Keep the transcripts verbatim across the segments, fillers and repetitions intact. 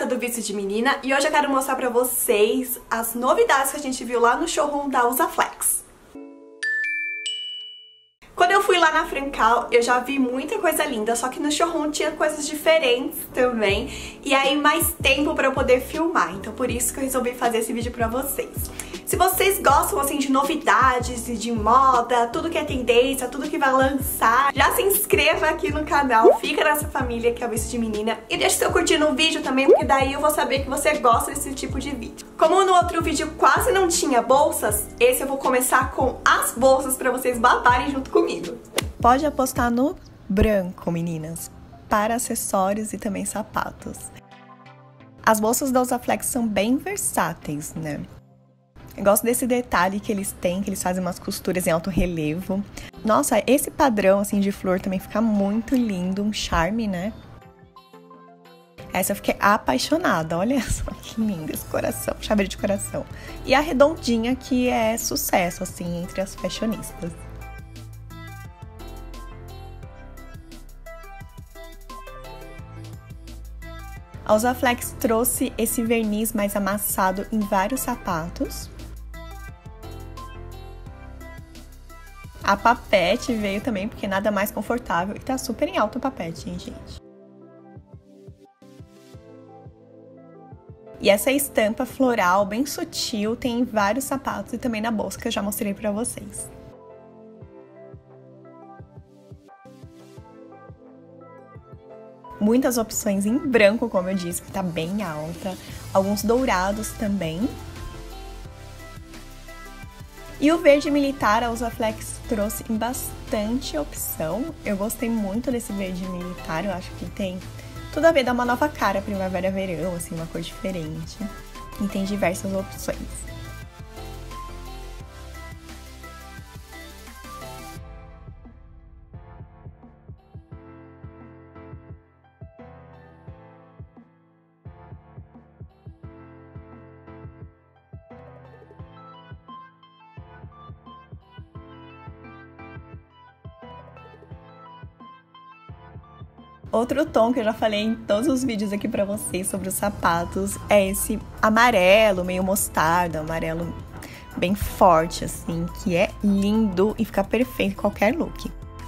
Renata do Vício de Menina e hoje eu quero mostrar pra vocês as novidades que a gente viu lá no showroom da Usaflex. Quando eu fui lá na Francal, eu já vi muita coisa linda, só que no showroom tinha coisas diferentes também, e aí mais tempo pra eu poder filmar, então por isso que eu resolvi fazer esse vídeo pra vocês. Se vocês gostam assim de novidades e de moda, tudo que é tendência, tudo que vai lançar, já se inscreva aqui no canal, fica nessa família que é o Vício de Menina e deixa seu curtir no vídeo também, porque daí eu vou saber que você gosta desse tipo de vídeo. Como no outro vídeo quase não tinha bolsas, esse eu vou começar com as bolsas pra vocês babarem junto comigo. Pode apostar no branco, meninas, para acessórios e também sapatos. As bolsas da Usaflex são bem versáteis, né? Eu gosto desse detalhe que eles têm, que eles fazem umas costuras em alto relevo. Nossa, esse padrão assim de flor também fica muito lindo, um charme, né? Essa eu fiquei apaixonada, olha só que lindo esse coração, chaveiro de coração. E a redondinha que é sucesso, assim, entre as fashionistas. A Usaflex trouxe esse verniz mais amassado em vários sapatos. A papete veio também, porque nada mais confortável e tá super em alta a papete, hein, gente? E essa estampa floral bem sutil tem em vários sapatos e também na bolsa que eu já mostrei pra vocês. Muitas opções em branco, como eu disse, que tá bem alta. Alguns dourados também. E o verde militar, a Usaflex trouxe em bastante opção. Eu gostei muito desse verde militar, eu acho que tem tudo a ver, dá uma nova cara primavera-verão, assim, uma cor diferente. E tem diversas opções. Outro tom que eu já falei em todos os vídeos aqui pra vocês sobre os sapatos é esse amarelo, meio mostarda, amarelo bem forte, assim, que é lindo e fica perfeito em qualquer look.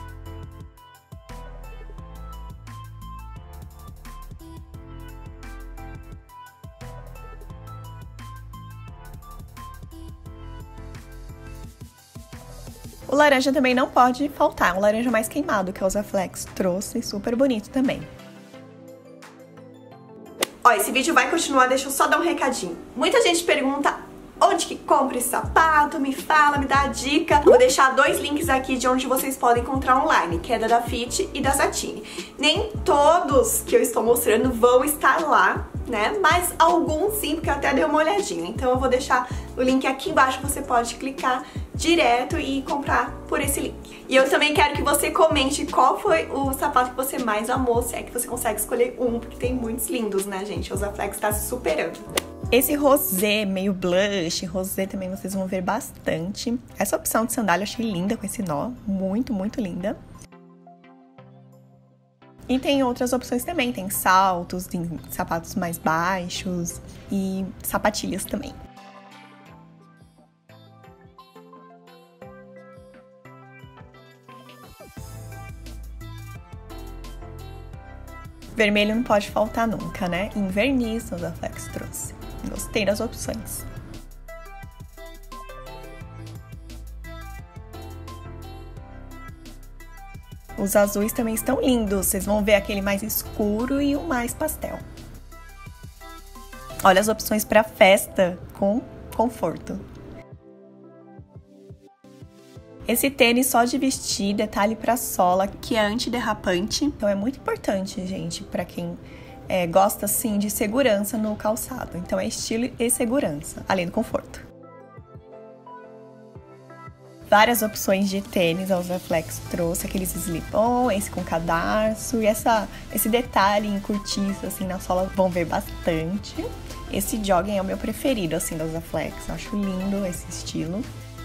O laranja também não pode faltar, um laranja mais queimado que a Usaflex trouxe, super bonito também. Ó, esse vídeo vai continuar, deixa eu só dar um recadinho. Muita gente pergunta onde que compra esse sapato, me fala, me dá a dica. Vou deixar dois links aqui de onde vocês podem encontrar online, que é da Dafit e da Satine. Nem todos que eu estou mostrando vão estar lá, né? Mas alguns sim, porque eu até dei uma olhadinha. Então eu vou deixar o link aqui embaixo, você pode clicar direto e comprar por esse link. E eu também quero que você comente qual foi o sapato que você mais amou, se é que você consegue escolher um, porque tem muitos lindos, né, gente? A Usaflex tá se superando. Esse rosé, meio blush, rosé também vocês vão ver bastante. Essa opção de sandália eu achei linda com esse nó, muito, muito linda. E tem outras opções também, tem saltos, tem sapatos mais baixos e sapatilhas também. Vermelho não pode faltar nunca, né? Em verniz, a Usaflex trouxe. Gostei das opções. Os azuis também estão lindos. Vocês vão ver aquele mais escuro e o mais pastel. Olha as opções para festa com conforto. Esse tênis só de vestir, detalhe pra sola, que é antiderrapante. Então é muito importante, gente, pra quem é, gosta, assim, de segurança no calçado. Então é estilo e segurança, além do conforto. Várias opções de tênis a Usaflex trouxe, aqueles slip-on, esse com cadarço. E essa, esse detalhe em cortiça, assim, na sola, vão ver bastante. Esse jogging é o meu preferido, assim, da Usaflex. Eu acho lindo esse estilo.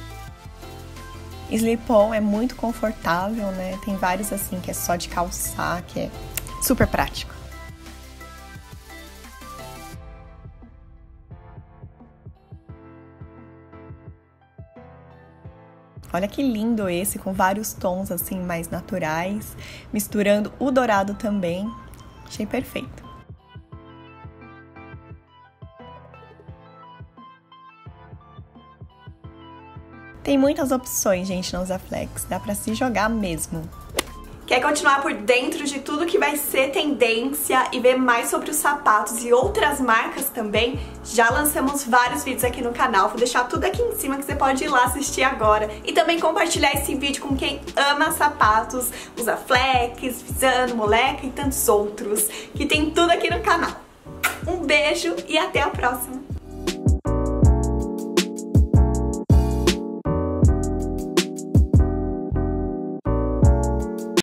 Slip-on é muito confortável, né? Tem vários assim que é só de calçar, que é super prático. Olha que lindo esse, com vários tons assim mais naturais, misturando o dourado também. Achei perfeito. Tem muitas opções, gente, na Usaflex. Dá pra se jogar mesmo. Quer continuar por dentro de tudo que vai ser tendência e ver mais sobre os sapatos e outras marcas também? Já lançamos vários vídeos aqui no canal, vou deixar tudo aqui em cima que você pode ir lá assistir agora. E também compartilhar esse vídeo com quem ama sapatos, Usaflex, Visano, Moleca e tantos outros, que tem tudo aqui no canal. Um beijo e até a próxima!